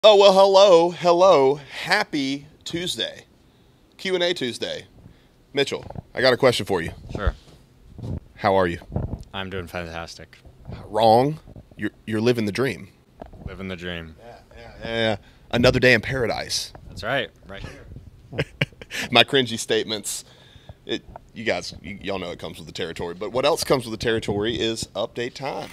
Oh, well, hello. Happy Tuesday. Q&A Tuesday. Mitchell, I got a question for you. Sure. How are you? I'm doing fantastic. Wrong. You're living the dream. Living the dream. Yeah. Another day in paradise. That's right. Right here. My cringy statements. Y'all know it comes with the territory. But what else comes with the territory is update time.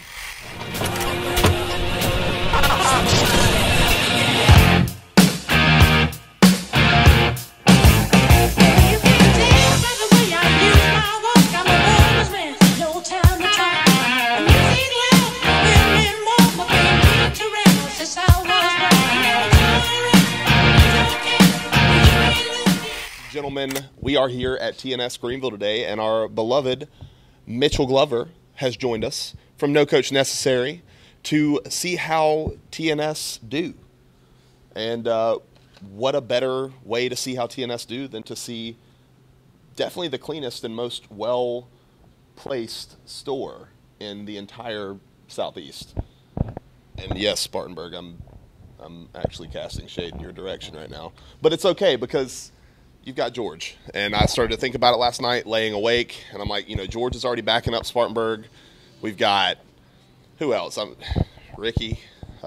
Gentlemen, we are here at TNS Greenville today, and our beloved Mitchell Glover has joined us from No Coach Necessary to see how TNS do. And what a better way to see how TNS do than to see definitely the cleanest and most well-placed store in the entire Southeast. And yes, Spartanburg, I'm actually casting shade in your direction right now. But it's okay because you've got George. And I started to think about it last night, laying awake. And I'm like, George is already backing up Spartanburg. We've got, who else? Ricky.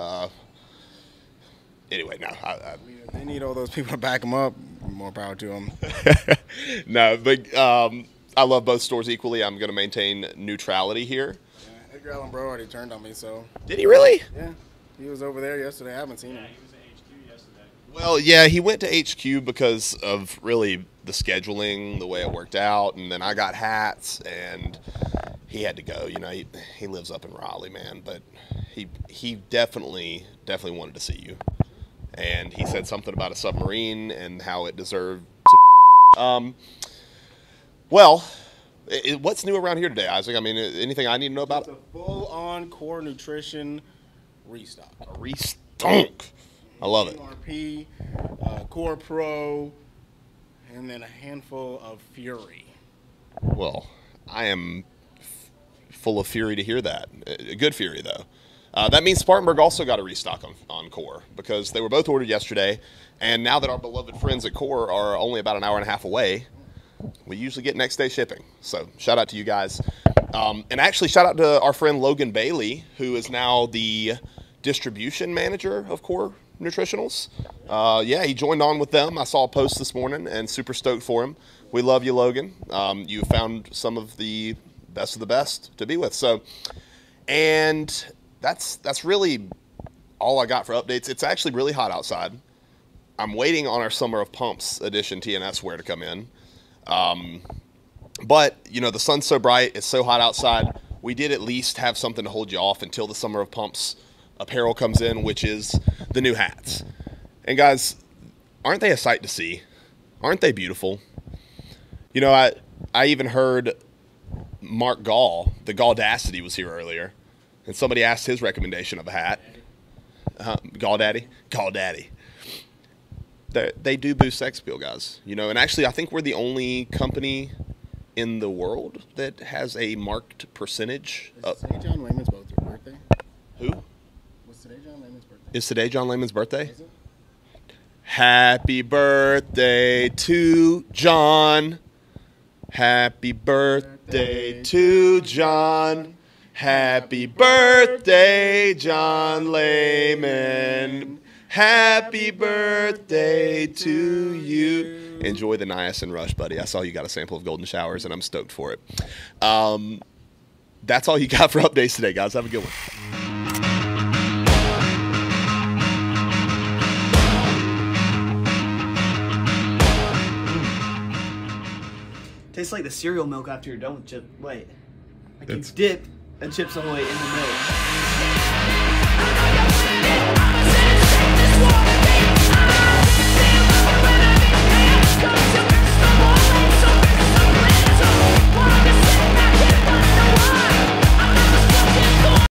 Anyway, no. They need all those people to back them up. More power to them. No, but I love both stores equally. I'm going to maintain neutrality here. Yeah, Edgar Allan Bro already turned on me, so. Did he really? Yeah. He was over there yesterday. I haven't seen him. He was at HQ yesterday. Well, yeah, he went to HQ because of really the scheduling, the way it worked out, and then I got hats, and he had to go. He lives up in Raleigh, man, but he definitely wanted to see you, and he said something about a submarine and how it deserved to. Well, what's new around here today, Isaac? I mean, anything I need to know about it? It's a full-on core nutrition restock. A restock. I love it. MRP, Core Pro, and then a handful of Fury. Well, I am full of fury to hear that. A good fury, though. That means Spartanburg also got a restock on Core because they were both ordered yesterday. And now that our beloved friends at Core are only about an hour and a half away, we usually get next day shipping. So shout out to you guys. And actually shout out to our friend Logan Bailey, who is now the distribution manager of Core Nutritionals. Yeah, he joined on with them. I saw a post this morning and super stoked for him. We love you, Logan. You found some of the best to be with. So, and that's really all I got for updates. It's actually really hot outside. I'm waiting on our Summer of Pumps edition TNS wear to come in. But, the sun's so bright, it's so hot outside, we did at least have something to hold you off until the Summer of Pumps apparel comes in, which is the new hats. And guys, aren't they a sight to see? Aren't they beautiful? I even heard Mark Gall, the Galdacity, was here earlier, and somebody asked his recommendation of a hat. Galdaddy? Galdaddy. They do boost sex appeal, guys. And actually, I think we're the only company in the world that has a marked percentage. Is today John Layman's birthday? Who? Was today John Layman's birthday? Is today John Layman's birthday? Is it? Happy birthday to John. Happy birthday to John. Happy birthday, John Layman. Happy birthday to you. Enjoy the niacin rush, buddy. I saw you got a sample of Golden Showers, and I'm stoked for it. That's all you got for updates today, guys. Have a good one. Tastes like the cereal milk after you're done with chip. Wait. Like you dip a Chips Ahoy in the milk.